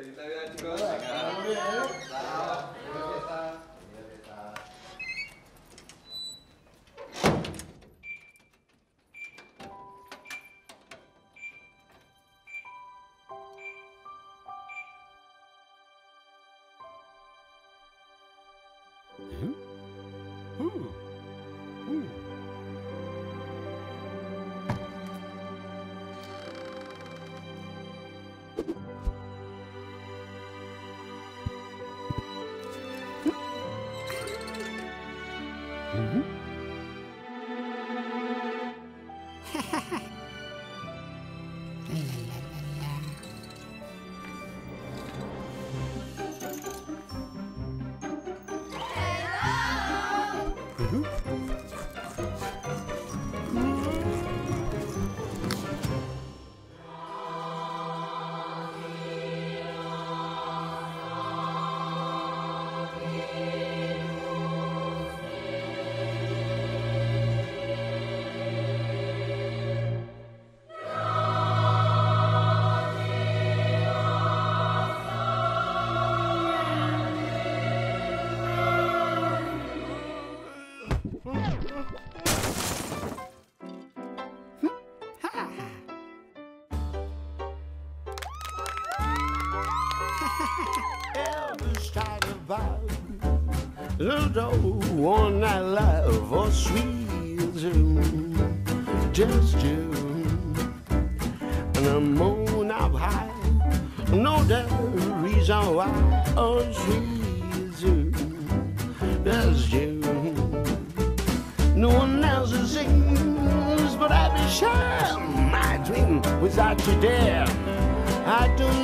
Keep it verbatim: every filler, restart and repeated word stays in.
Feliz Navidad, chicos. Don't want that love for sweet June, just June, and the moon up high. No the reason why, oh sweet June, just June. No one else sings, but I be sure my dream without you there. I don't